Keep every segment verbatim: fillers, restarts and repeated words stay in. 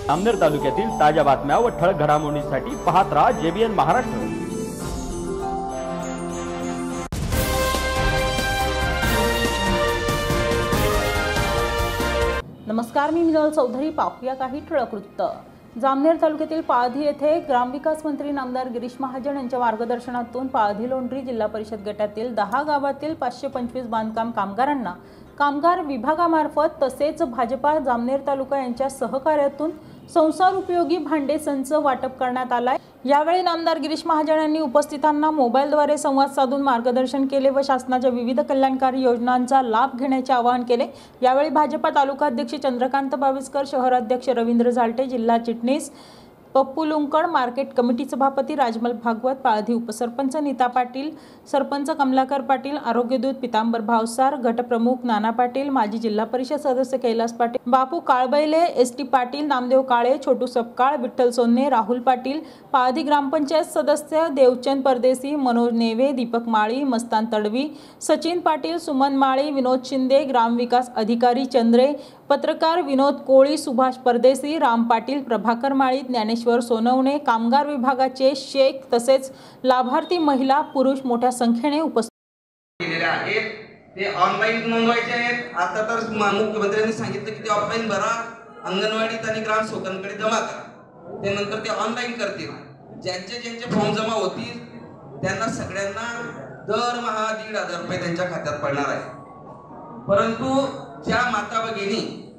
जामनेर तालुक्यातील ताज्या बातम्या व ठळक घडामोडींसाठी पाहत राहा जेबीएन महाराष्ट्र। नमस्कार, मी मिनल चौधरी। पाहूया काही ठळक वृत्त। जामनेर तालुक्यातील पाळधी येथे ग्रामविकास मंत्री नामदार गिरीश महाजन यांच्या मार्गदर्शनातून पाळधी लोंढरी जिल्हा परिषद गटातील दहा गावातील पाचशे पंचवीस बांधकाम कामगारांना कामगार विभागामार्फत तसेच भाजपा जामनेर तालुका यांच्या सहकार्यातून संसार उपयोगी भांडे संच वाटप करण्यात आलाय। यावेळी नामदार गिरीश महाजन यांनी उपस्थितांना मोबाईलद्वारे संवाद साधून मार्गदर्शन केले व शासनाच्या विविध कल्याणकारी योजनांचा लाभ घेण्याचे आवाहन केले। यावेळी भाजपा तालुका अध्यक्ष चंद्रकांत बाविस्कर, शहराध्यक्ष रवींद्र झालटे, जिल्हा चिटणीस पप्पू लुंकड, मार्केट कमिटी सभापती राजमल भागवत, पाळधी उपसरपंच नीता पाटील, सरपंच कमलाकर पाटील, आरोग्यदूत पितांबर भावसार, गटप्रमुख नाना पाटील, माजी जिल्हा परिषद सदस्य कैलास पाटील, बापू काळबैले, एस टी पाटील, नामदेव काळे, छोटू सपकाळ, विठ्ठल सोन्ने, राहुल पाटील, पाळधी ग्रामपंचायत सदस्य देवचंद परदेसी, मनोज नेवे, दीपक माळी, मस्तान तडवी, सचिन पाटील, सुमन माळी, विनोद शिंदे, ग्रामविकास अधिकारी चंद्रे, पत्रकार विनोद कोळी, सुभाष परदेसी, राम पाटील, प्रभाकर माळी, ज्ञानेश्वर सोनवणे, कामगार विभागाचे शेख तसेच लाभार्थी महिला पुरुष मोठ्या संख्येने उपस्थित केलेले आहेत। ते ऑनलाईन नोंदवायचे आहेत। आता तर मुख्यमंत्र्यांनी सांगितलं की ते ऑफलाईन भरा, अंगणवाडीत आणि ग्राम सेवकांकडे जमा करा, त्यानंतर ते ऑनलाईन करतील। ज्यांचे ज्यांचे फॉर्म जमा होतील त्यांना सगळ्यांना दरमहा दीड हजार रुपये त्यांच्या खात्यात पडणार आहे। परंतु ज्या माता भगिनी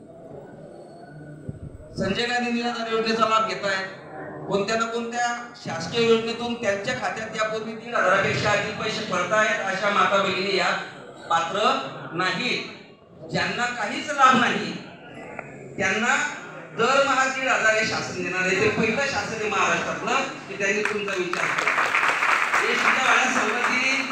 संजय गांधी निराधार योजनेचा लाभ घेत आहेत, कोणत्या ना कोणत्या शासकीय योजनेतून त्यांच्या खात्यात यापूर्वी दीड हजारापेक्षा अधिक पैसे पडतायत, अशा माता भगिनी यात पात्र नाहीत। ज्यांना काहीच लाभ नाही त्यांना दरमहा दीड हजार हे शासन देणार आहे। ते पहिलं शासन आहे महाराष्ट्रातलं की त्यांनी तुमचा विचार केला। देशाच्या वाड्या समृद्धी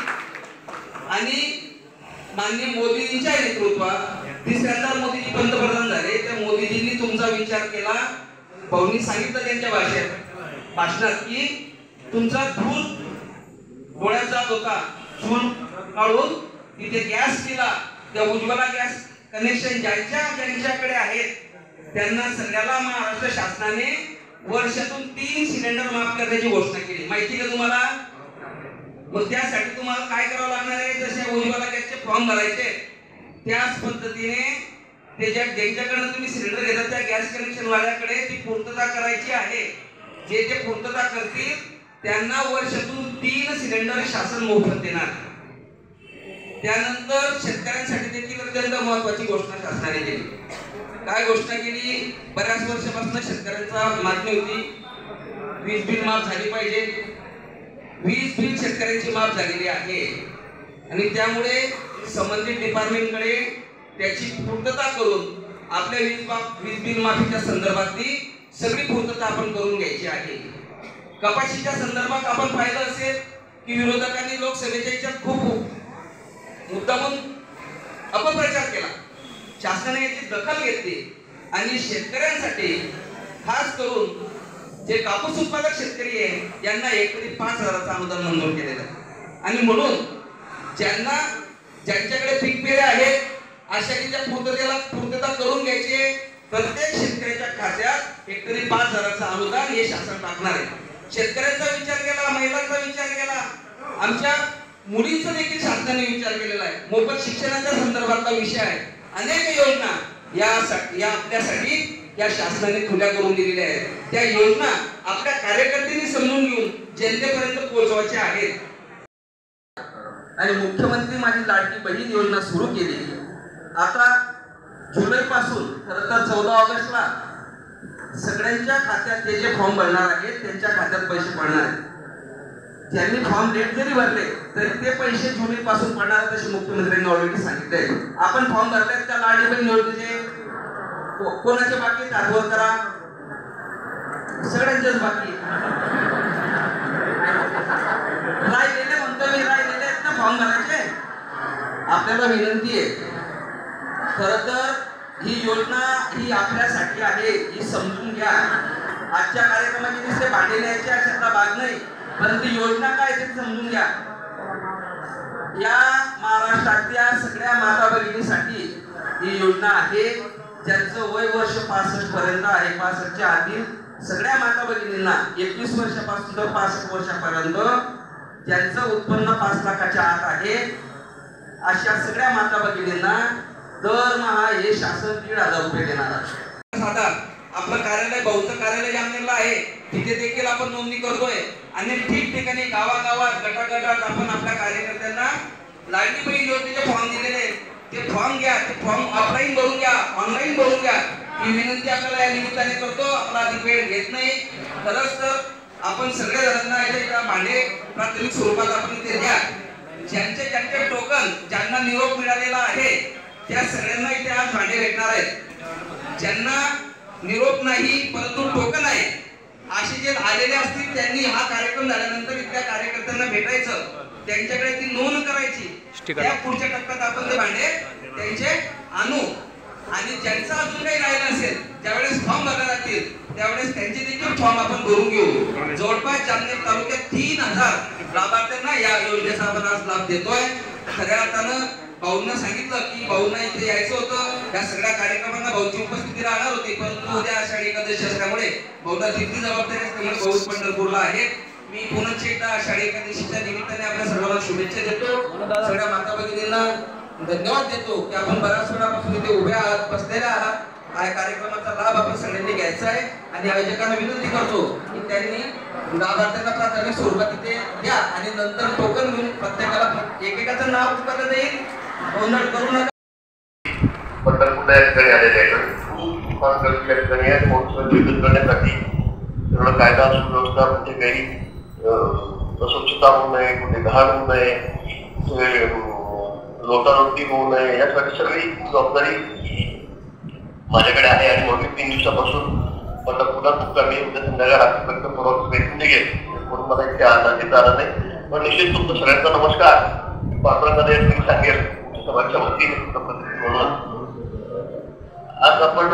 आणि माननीय मोदींच्या नेतृत्वात तिसऱ्यांदा मोदीजी पंतप्रधान झाले, त्या मोदीजींनी तुमचा विचार केला। भाऊंनी सांगितलं त्यांच्या भाषेत भाषणात की तुमचा धूर डोळ्यात जात होता, चूल काढून तिथे गॅस दिला। त्या उज्ज्वला गॅस कनेक्शन ज्यांच्या ज्यांच्याकडे आहेत त्यांना सगळ्याला महाराष्ट्र शासनाने वर्षातून तीन सिलेंडर माफ करण्याची घोषणा केली, माहिती का तुम्हाला? मग त्यासाठी तुम्हाला काय करावं लागणार आहे? जसे उज्ज्वला गॅसचे फॉर्म भरायचे त्याच पद्धतीने त्याच्या ज्यांच्याकडे तुम्ही सिलेंडर घेता त्या गॅस कनेक्शन वाल्याकडे ती पूर्तता करायची आहे। जे जे पूर्तता करतील त्यांना वर्षातून तीन सिलेंडर शासन मोफत देणार। त्यानंतर शेतकऱ्यांसाठी देखील अत्यंत महत्त्वाची घोषणा शासनाने केली। काय घोषणा केली? बऱ्याच वर्षापासून शेतकऱ्यांचा मागणी होती वीज बिल माफ झाली पाहिजे। वीज बिल शेतकऱ्यांची माफ झालेली आहे आणि त्यामुळे संबंधित डिपार्टमेंटकडे त्याची पूर्तता करून आपल्या वीज वीज बिल माफीच्या संदर्भातली सगळी पूर्तता आपण करून घ्यायची आहे। कपाशीच्या संदर्भात आपण पाहिलं असेल की विरोधकांनी लोकसभेच्या याच्यात खूप मुद्दामून अपप्रचार केला, शासनाने याची दखल घेतली आणि शेतकऱ्यांसाठी खास करून जे कापूस उत्पादक शेतकरी आहे यांना एकरी पाच हजाराचं अनुदान मंजूर केलेलं आहे। आणि म्हणून ज्यांना ज्यांच्याकडे पीक पेरे आहेत अशाच्या पूर्ततेला पूर्तता करून घ्यायची। प्रत्येक शेतकऱ्याच्या खात्यात एकरी पाच हजाराचं अनुदान हे शासन टाकणार आहे। शेतकऱ्यांचा विचार केला, महिलांचा विचार केला, आमच्या मुलींचा देखील शासनाने विचार केलेला आहे। मोफत शिक्षणाच्या संदर्भातला विषय आहे। अनेक योजना यासाठी या आपल्यासाठी या शासनाने खुल्या करून दिलेल्या आहेत। त्या योजना आपल्या कार्यकर्त्यांनी समजून घेऊन जनतेपर्यंत पोहोचवायच्या आहेत। आणि मुख्यमंत्री माझी लाडकी बहीण योजना सुरू केली। आता जुलै पासून खरं तर चौदा ऑगस्टला सगळ्यांच्या खात्यात जे जे फॉर्म भरणार आहेत त्यांच्या खात्यात पैसे पडणार आहेत। ज्यांनी फॉर्म लेट जरी भरले तरी ते पैसे जुलै पासून पडणार आहेत असे मुख्यमंत्र्यांनी ऑलरेडी सांगितलंय। आपण फॉर्म भरले त्या लाडकी बहीण योजनेचे कोणाचे बाकी दाखवत करा, सगळ्यांचेच बाकी राहिलेले म्हणतो मी, राहिलेले आहेत ना फॉर्म भरायचे। आपल्याला विनंती आहे, खरं तर ही योजना ही आपल्यासाठी आहे, ही समजून घ्या। आजच्या कार्यक्रमाची नुसते भांडे न्यायचे अशातला भाग नाही, परंतु योजना काय ते समजून घ्या। या महाराष्ट्रातल्या सगळ्या माता भगिनीसाठी ही योजना आहे। ज्यांचं वय वर्ष पासष्ट पर्यंत आहे, पासष्टच्या आधी सगळ्या माता भगिनींना एकवीस वर्षापासून तर पासष्ट वर्षापर्यंत ज्यांचं उत्पन्न पाच लाखाच्या आत आहे अशा सगळ्या माता भगिनींना दरमहा हे शासन दीड हजार रुपये देणार आहे. साधा आपलं कार्यालय बहुचं कार्यालय जामनेरला आहे, तिथे देखील आपण नोंदणी करतोय आणि ठिकठिकाणी गावागावात गटागटात आपण आपल्या कार्यकर्त्यांना लाडकी बहीण योजनेचे फॉर्म दिलेले, ते फॉर्म घ्या, ते फॉर्म ऑफलाईन भरून घ्या, ऑनलाईन भरून घ्या. ही विनंती आपल्याला या निमित्ताने करतो. आपला अधिक वेळ घेत नाही. खरंच तर आपण सगळ्या जणांना एका भांडे प्राथमिक स्वरूपात आपण इथे द्या. ज्यांचे ज्यांचे टोकन ज्यांना निरोप मिळालेला आहे त्या सगळ्यांना इथे आज भांडे भेटणार आहेत. ज्यांना निरोप नाही परंतु टोकन आहे असे जे आलेले असतील त्यांनी हा कार्यक्रम झाल्यानंतर इथल्या कार्यकर्त्यांना भेटायचं, त्यांच्याकडे ती नोंद करायची. त्या पुढच्या टप्प्यात आपण ते भांडे त्यांचे आणू आणि ज्यांचं अजून काही राहिलं असेल ज्यावेळेस फॉर्म भरले जातील त्यावेळेस त्यांचे देखील फॉर्म आपण भरून घेऊ. जवळपास जामनेर तालुक्यात तीन हजार लाभार्थ्यांना या योजनेचा आपण आज लाभ देतोय. खऱ्या अर्थानं भाऊंना सांगितलं की भाऊंना इथे यायचं होतं, या सगळ्या कार्यक्रमांना भाऊची उपस्थिती राहणार होती, परंतु उद्या आषाढी एकादशी असल्यामुळे भाऊला तिथली जबाबदारी असल्यामुळे भाऊ पंढरपूरला आहेत. मी पुन्हा एकदा आषाढी एकादशीच्या निमित्ताने आपल्या सर्वांना शुभेच्छा देतो. सगळ्या माता भगिनींना धन्यवाद देतो की आपण बऱ्याच वेळापासून इथे उभ्या आहात, बसलेल्या आहात. हा कार्यक्रमाचा लाभ आपण सगळ्यांनी घ्यायचा आहे आणि आयोजकांना विनंती करतो की त्यांनी लाभार्थ्यांना प्राथमिक स्वरूपात इथे द्या आणि नंतर टोकन घेऊन प्रत्येकाला एकेकाचं नाव पुकारलं जाईल. गोंधळ करू नका. पंढरपूरला या ठिकाणी आलेले आहेत. खूप या ठिकाणी आहे महोत्सव विकसित करण्यासाठी सगळं कायदा सुव्यवस्था म्हणजे काही अस्वच्छता होऊ नये, कुठे घाण होऊ नये, लोटालोटी होऊ नये यासाठी सगळी जबाबदारी माझ्याकडे आहे आणि मागील तीन दिवसापासून पंढरपूरला खूप कमी उद्या संध्याकाळ रात्रीपर्यंत परत भेटून निघेल म्हणून मला इथे आला घेता आला नाही. पण निश्चित तुमचा सगळ्यांचा नमस्कार पात्रांमध्ये मी सांगेल समाजच्या वतीने म्हणून आज आपण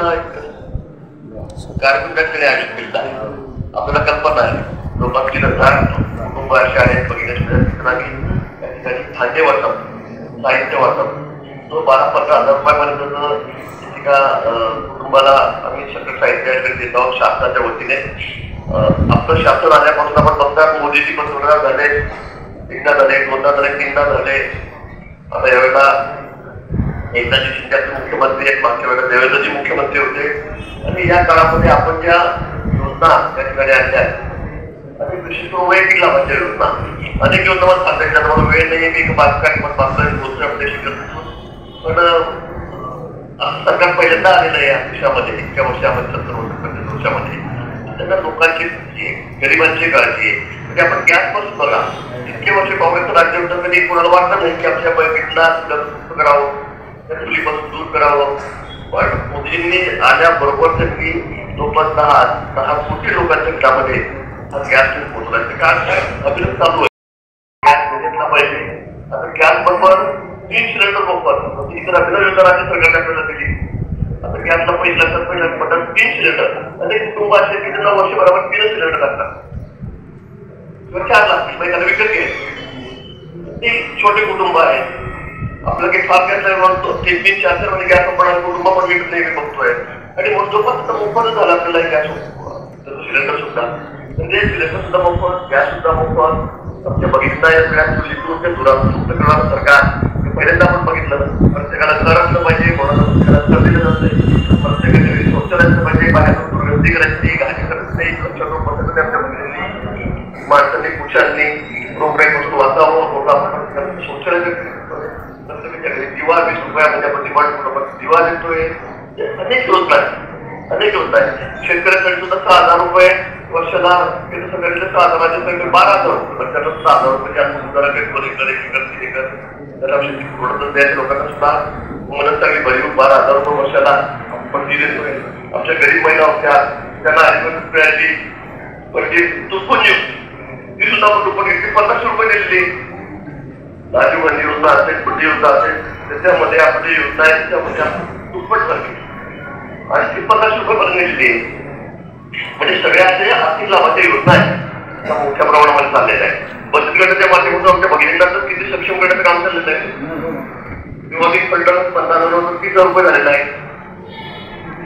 कार्यक्रम त्या ठिकाणी आयोजित केलेला आहे. आपल्याला कल्पना आहे लोकांची हजार कुटुंब असे आहेत बघण्यासाठी त्या ठिकाणी भांडे वाटप, साहित्य वाटप तो बारा पंधरा हजार रुपयापर्यंत एका कुटुंबाला आम्ही सगळं साहित्य देत आहोत शासनाच्या वतीने. आपलं शासन आल्यापासून आपण बघतात मोदीजी पंतप्रधान झाले, एकदा झाले, दोनदा झाले, तीनदा झाले. आता यावेळेला एकनाथजी शिंदेचे मुख्यमंत्री आहेत, मागच्या वेळेला देवेंद्रजी मुख्यमंत्री होते आणि या काळामध्ये आपण ज्या योजना त्या ठिकाणी आणल्या आणि विशिष्ट वैयक्तिक लाभाच्या योजना अनेक योजना मला सांगायच्या मला वेळ नाही मी बांधकाम बांधकाम दुसऱ्या प्रदेश करतो. पण असं सरकार पहिल्यांदा आलेलं आहे या देशामध्ये इतक्या वर्षामध्ये सत्तर वर्ष पन्नास वर्षामध्ये त्यांना लोकांची गरिबांची काळजी आहे. म्हणजे आपण गॅसपासून बघा इतके वर्ष काँग्रेसचं राज्य होतं कधी कोणाला वाटलं नाही की आमच्या पैकीला करावं त्या चुलीपासून दूर करावं. पण मोदीजींनी आल्याबरोबर त्यांनी जवळपास दहा दहा कोटी लोकांच्या घरामध्ये हा गॅस पोहोचला. कारण काय अभिनव चालू आहे गॅस घेतला पाहिजे. आता गॅस बरोबर तीन सिलेंडर मोफत इतर अभिनव योजना राज्य सरकारने आपल्याला दिली. आता गॅसला पैसे लागतात पहिल्या पटकन तीन सिलेंडर अनेक कुटुंब असे की त्यांना वर्षभरावर तीन सिलेंडर लागतात किंवा चार लागतील म्हणजे त्याला विकत घ्यायचे. ते छोटे कुटुंब आहे आपलं काही फार गॅस लागतो तीन तीन चार चार मध्ये गॅस आपण कुटुंब पण विकत नाही बघतोय आणि मोठं मोफतच झालं आपल्याला गॅस सिलेंडर सुद्धा म्हणजे सिलेंडर सुद्धा मोफत गॅस सुद्धा मोफत. आमच्या बघितलं या सगळ्या चुलीतून ते दुरात मुक्त करणारं सरकार पहिल्यांदा आपण बघितलं. प्रत्येकाला घर असलं पाहिजे, कोणाला प्रत्येकाला घर दिलं जाते, प्रत्येकाने शौचालयाचं पाहिजे, बाहेर दुर्गंधी करायची घाणी करायचं नाही. स्वच्छता आमच्या बघितली माणसांनी पुरुषांनी रोगराईपासून वाचावं लोकांना शौचालयाचं प्रत्येकाच्या घरी दिवा वीस रुपयामध्ये आपण डिमांड दिवा देतोय. अनेक योजना आहेत अनेक योजना आहेत. शेतकऱ्यांसाठी सुद्धा सहा हजार रुपये वर्षाला केंद्र सरकारने सहा हजाराच्या संख्येत बारा हजार रुपये त्याला सहा हजार रुपये द्यायचे लोकांना सुद्धा मदत चांगली भरीव बारा हजार रुपये वर्षाला आपण दिले. आमच्या गरीब महिला होत्या त्यांना अडीच रुपयाची म्हणजे दुप्पट ती सुद्धा आपण दुप्पट घेतली पन्नास रुपये दिलेली. राजीव गांधी योजना असेल कुठली योजना असेल त्याच्यामध्ये आपली योजना आहे त्याच्यामध्ये आपण दुप्पट झाली आणि ती पन्नास रुपये पर्यंत दिली. म्हणजे सगळ्याचे आर्थिक लाभाच्या योजना आहेत मोठ्या प्रमाणामध्ये चाललेल्या आहेत. बचत गटाच्या माध्यमातून आमच्या भगिनींना तर किती सक्षम करण्याचं काम चाललेलं आहे. विभागिक फंड पंधरा हजार तीस हजार रुपये झालेला आहे.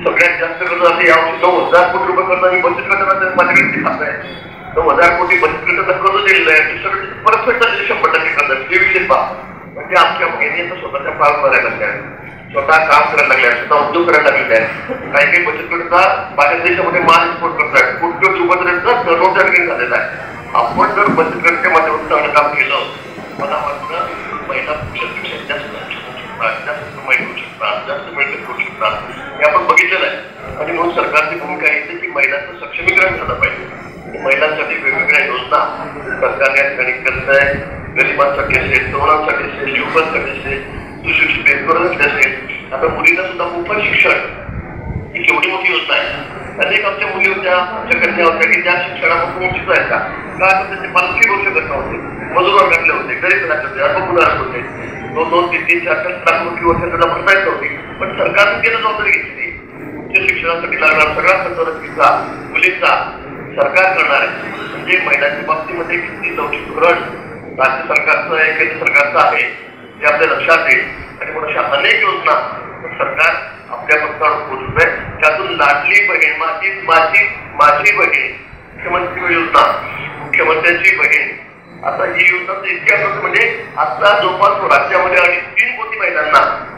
सगळ्यात जास्त कर्ज असे यावर्षी नऊ हजार कोटी रुपये कर्ज आणि बचत गटाला माझ्याकडे खात आहे. नऊ हजार कोटी बचत गटाला कर्ज दिलेलं आहे. दुसरं परतफेड झालेली शंभर टक्के कर्ज हे विषय पहा. म्हणजे आमच्या महिन्याचं स्वतःच्या पार करायला लागल्या, स्वतः काम करायला लागल्या, स्वतः उद्योग करायला लागलेले आहेत. काही काही बचत गटाचा बाहेर देशामध्ये माल एक्सपोर्ट करतायत. कोटी रुपयाचा टर्नओव्हर झालेला आहे. आपण जर बचत गटाच्या माध्यमातून चांगलं काम केलं मला मात्र महिला पुरुषांपेक्षा जास्त जास्त कमाई करू शकतात, जास्त मिळकत करू शकतात हे आपण बघितलेलं आहे. आणि म्हणून सरकारची भूमिका येते की महिलांचं सक्षमीकरण झालं पाहिजे. महिलांसाठी वेगवेगळ्या योजना सरकारने या ठिकाणी करत आहे. गरिबांसाठी असेल, तरुणांसाठी असेल, युवकांसाठी असेल, सुशिक्षित बेरोजगारांसाठी असेल. आता मुलींना सुद्धा मोफत शिक्षण ही केवढी मोठी योजना आहे. अनेक आमच्या मुली होत्या, आमच्या कन्या होत्या की त्या शिक्षणापासून वंचित राहायच्या. का तर त्याचे पालखी भरू शकत नव्हते, मजूर वर्गातले होते, गरीब घरातले होते, अल्पभूधारक होते. दोन दोन तीन तीन चार चार लाख रुपये वर्ष त्याला भरता येत नव्हती. पण सरकारने त्याला जबाबदारी घेतली. उच्च शिक्षणासाठी लागणार सगळा खर्च मुलींचा सरकार करणार आहे. म्हणजे महिलांच्या बाबतीमध्ये किती लवचिकरण राज्य सरकारचं आहे, केंद्र सरकारचं आहे ते आपल्या लक्षात येईल. आणि म्हणून अशा अनेक योजना सरकार आपल्या पक्षावर पोहोचत आहे. त्यातून लाडली बहीण, माझी माझी माझी बहीण, मुख्यमंत्री योजना, मुख्यमंत्र्यांची बहीण, आता ही योजना इतकी असं म्हणजे आता जवळपास राज्यामध्ये अडीच तीन कोटी महिलांना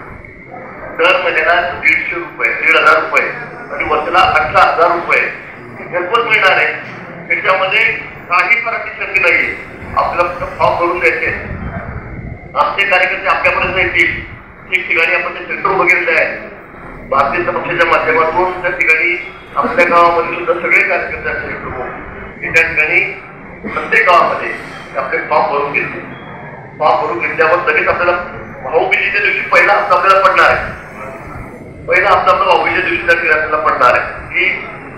दर महिन्याला दीडशे रुपये दीड हजार रुपये आणि वर्षाला अठरा हजार रुपये घरपोच मिळणार आहे. त्याच्यामध्ये काही फरक शक्य नाहीये. आपल्याला फक्त फॉर्म भरून द्यायचे. आमचे कार्यकर्ते आपल्यापर्यंत येतील. ठिकठिकाणी आपण ते सेंटर वगैरे आहे. भारतीय जनता पक्षाच्या माध्यमातून त्या ठिकाणी आपल्या गावामध्ये सुद्धा सगळे कार्यकर्ते असतील प्रमुख की त्या ठिकाणी प्रत्येक गावामध्ये आपले फॉर्म भरून घेतले. फॉर्म भरून घेतल्यावर लगेच आपल्याला भाऊबीजेच्या दिवशी पहिला हप्ता आपल्याला पडणार आहे. पहिला हप्ता आपला भाऊबीजेच्या दिवशी त्या ठिकाणी आपल्याला पडणार आहे की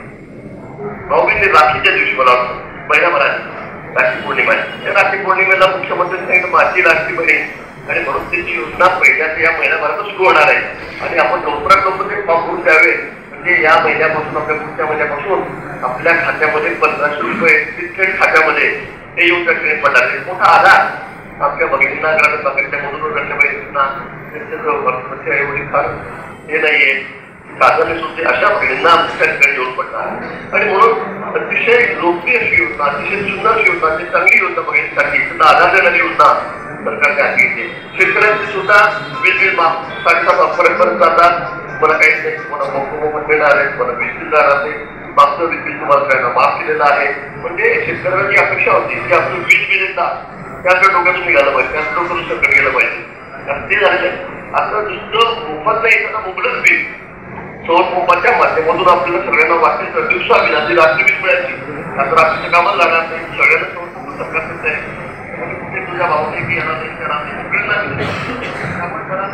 भाऊबीजे राखीच्या दिवशी मला वाटतं महिनाभराने राखी पौर्णिमा आहे. त्या राखी पौर्णिमेला मुख्यमंत्र्यांनी सांगितलं माझी लाडकी बहीण आणि म्हणून त्याची योजना पहिल्याच या महिन्याभरातच सुरू होणार आहे. आणि आपण लवकरात लवकर ते फॉर्म भरून द्यावे म्हणजे या महिन्यापासून आपल्या पुढच्या महिन्यापासून आपल्या खात्यामध्ये पंधराशे रुपये थेट खात्यामध्ये हे येऊन त्या ठिकाणी पडणार. मोठा आधार आपल्या भगिनींना ग्रामीण भागाच्या मधून घरच्या बहिणींना त्यांच्या एवढी फार हे नाहीये साधने सुद्धा अशा बहिणींना आमच्या ठिकाणी येऊन पडणार. आणि म्हणून अतिशय लोकप्रिय अशी योजना, अतिशय सुंदर अशी योजना, अति चांगली योजना बहिणींसाठी त्यांना आधार देणारी योजना सरकारने हाती घेतली. शेतकऱ्यांची सुद्धा वीज बिल माफ साडेसात पर्यंत जातात. मला काहीच नाही, मला मोफत मिळणार आहे, मला वीज बिल जाणार आहे, मागचं वीज बिल तुम्हाला सगळ्यांना माफ केलेलं आहे. म्हणजे शेतकऱ्यांना जी अपेक्षा होती की आपण वीज बिल येतात त्याकडे डोक्यातून निघालं पाहिजे, त्याच डोक्यातून सरकार गेलं पाहिजे. ते झालेलं आता नुसतं मोफत नाही, आता मुबलक बिल सौर पंपाच्या माध्यमातून आपल्याला सगळ्यांना वाटेल तर दिवसा बिल आधी रात्री बिल मिळायची. आता रात्रीच्या कामाला लागणार नाही, सगळ्यांना सौर पंप सरकार करत आहे. कुठे तुझ्या भावाने की येणार नाही येणार नाही सगळ्यांना आपण करा.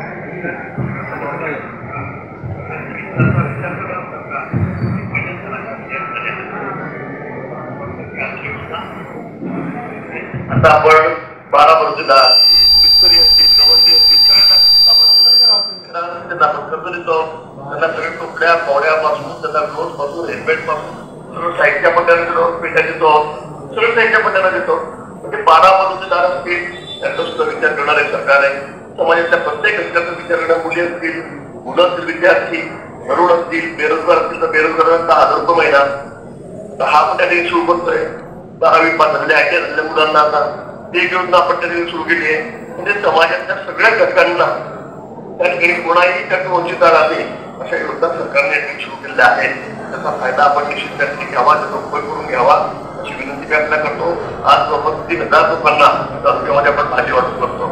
आता आपण बारा बरोबर मिस्त्री असतील, गवंडी असतील त्यांना आपण कर्ज देतो. त्यांना सगळे टोपल्या पावड्यापासून त्यांना ग्लोव्ह पासून हेल्मेट पासून सगळं साहित्य पट्ट्याला पेट्या देतो, सगळं साहित्य पट्ट्याला देतो. म्हणजे बारा बरोबरदार असतील त्यांचा सुद्धा विचार करणार आहे सरकार आहे. समाजातल्या प्रत्येक घटकाचा विचार करणाऱ्या मुली असतील, मुलं असतील, विद्यार्थी तरुण असतील, बेरोजगार असतील तर बेरोजगारांना दहा हजार रुपये महिना दहा आपण त्या ठिकाणी सुरू करतोय. दहावी पास झालेल्या आय टी आय झालेल्या मुलांना आता ती योजना आपण त्या ठिकाणी सुरू केली आहे. म्हणजे समाजातल्या सगळ्या घटकांना त्या ठिकाणी कोणाही त्यातून वंचित राहते अशा योजना सरकारने सुरू केलेल्या आहेत. त्याचा फायदा आपण निश्चित त्या ठिकाणी घ्यावा, त्याचा उपयोग करून घ्यावा अशी विनंती मी आपल्याला करतो. आज जवळपास तीन हजार लोकांना तालुक्यामध्ये आपण भाजी वाटप करतो.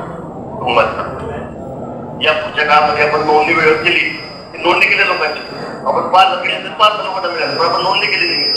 या पुढच्या काळामध्ये आपण नोंदणी वेळेत केली, नोंदणी केल्या लोकांची आपण पाच हजार पाच लोकांना मिळाली पण आपण नोंदणी केलेली नाही.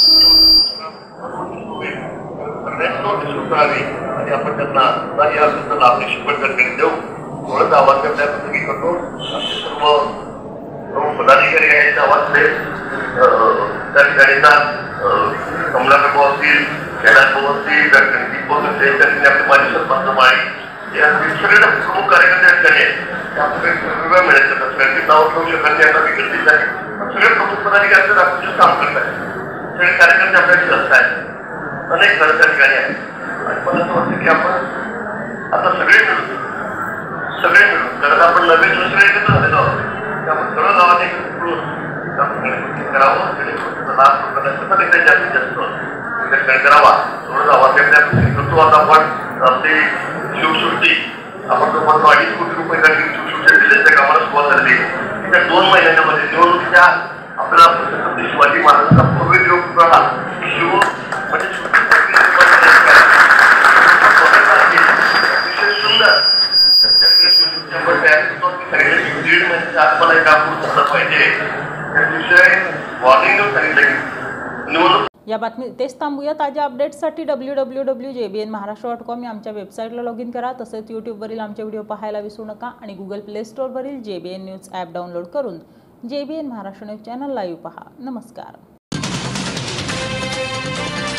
आणि आपण त्यांना या लाभ निश्चित देऊ थोडंच आवाज करण्याचं मी करतो. आमचे सर्व पदाधिकारी आहेत आवाजचे त्या ठिकाणी कमलाकर भाऊ असतील, कैलास भाऊ असतील, त्या ठिकाणी दीपक असतील, त्या ठिकाणी आपले माझे सरपंच माळी या सगळे प्रमुख कार्यकर्ते आहेत त्याने वेगवेगळ्या मिळायचं सगळ्यांची नाव ठेवू शकत नाही. आता विकसित आहे सगळे प्रमुख पदाधिकारी आपण काम करत आहेत. सगळे कार्यकर्ते आपल्याची संस्था आहेत, अनेक घर त्या ठिकाणी आहेत. आणि मला असं वाटतं की आपण आता सगळे मिळून सगळे मिळून कारण आपण नवीन दुसरे एकत्र झालेलो आहोत. त्यामुळे सर्व गावाने मिळून करावं जेणेकरून लाभ लोकांना जास्तीत जास्त करावा. थोडं गावातल्या आता आपण आपली शिवसृष्टी आपण जो म्हणतो अडीच कोटी रुपये शिवसृष्टी जिल्ह्याच्या कामाला सुरुवात झाली. त्या दोन महिन्यांमध्ये निवडणुकीच्या आपल्याला छत्रपती शिवाजी महाराजांचा पूर्वी योग झाला शिव म्हणजे अतिशय सुंदर दीड महिन्याच्या आतमध्ये काम पूर्ण झालं पाहिजे त्याविषयी वॉर्निंग देऊन सांगितलं की निवडणूक. या बातमी तेच थांबूया. ताज्या अपडेट्ससाठी W W W J B N Maharashtra dot com या आमच्या वेबसाईटला लॉग इन करा. तसेच यूट्यूबवरील आमचे व्हिडिओ पाहायला विसरू नका आणि गुगल प्ले स्टोअरवरील J B N news app download करून J B N Maharashtra news channel live पहा. नमस्कार.